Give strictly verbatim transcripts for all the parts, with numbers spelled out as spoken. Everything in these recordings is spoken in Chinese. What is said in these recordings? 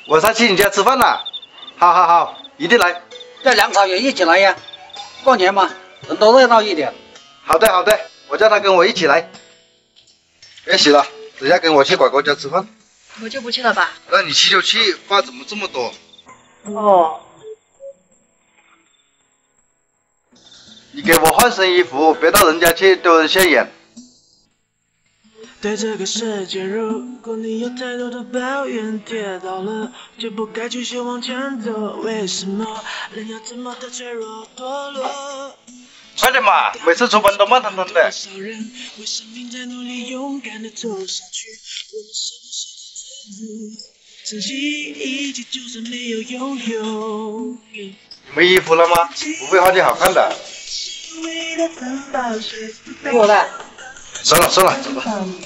我上去你家吃饭了。好好好，一定来。 叫梁朝伟一起来呀，过年嘛，人多热闹一点。 好的好的，我叫他跟我一起来。别洗了，等下跟我去拐拐家吃饭。 我就不去了吧。 那你去就去，话怎么这么多？ 哦。 你给我换身衣服，别到人家去丢人现眼。 对这个世界，如果你有太多的抱怨，跌倒了就不该继续往前走。为什么人要这么的脆弱堕落？ 快点嘛，每次出门都慢腾腾的。 多少人为生命在努力，勇敢的走下去。我们是不是自由？珍惜一切，就算没有拥有。 没衣服了吗？不会换件好看的。 我的。 算了算了，走吧。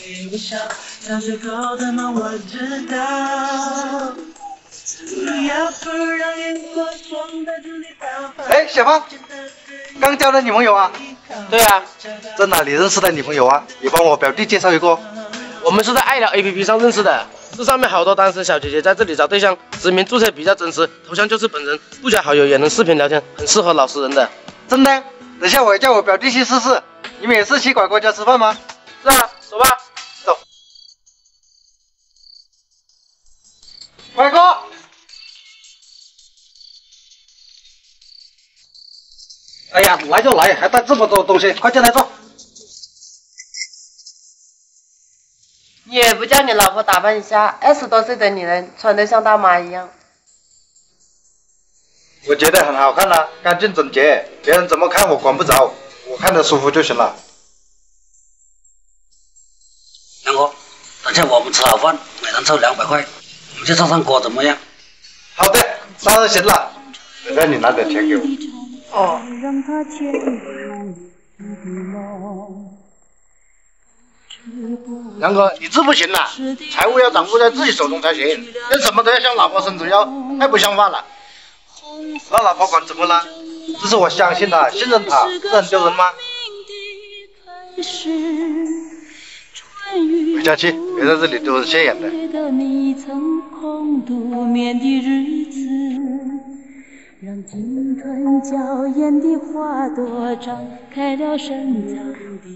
哎，小胖，刚交的女朋友啊？ 对啊， 在哪里认识的女朋友啊？你帮我表弟介绍一个。 我们是在爱聊 A P P 上认识的，这上面好多单身小姐姐在这里找对象，实名注册比较真实，头像就是本人，不加好友也能视频聊天，很适合老实人的。 真的？等下我叫我表弟去试试。你们也是去拐拐家吃饭吗？ 是啊，走吧。 走。拐哥。 哎呀，来就来，还带这么多东西，快进来坐。 你也不叫你老婆打扮一下，二十多岁的女人穿得像大妈一样。 我觉得很好看啊，干净整洁，别人怎么看我管不着，我看着舒服就行了。 梁哥，等下我们吃好饭，每人凑两百块，我们去上上锅怎么样？ 好的，当然行了。等下你拿点钱给我。 哦。 梁哥，你这不行了，财务要掌握在自己手中才行，干什么都要向老婆伸直腰，太不像话了。 那老婆管怎么了？这是我相信他，信任他，这很丢人吗？回家去，别在这里丢人现眼的。 让青春娇艳的花朵张开了深藏的。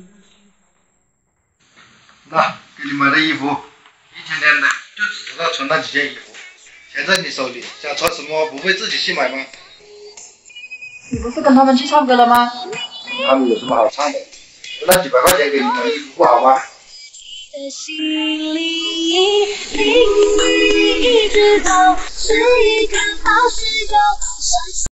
那给你买的衣服，一天天的就只知道穿那几件衣服，钱在你手里，想穿什么不会自己去买吗？ 你不是跟他们去唱歌了吗？ 他们有什么好唱的？那几百块钱给你买衣服不好吗？ 的心里，你知道是一个好时候。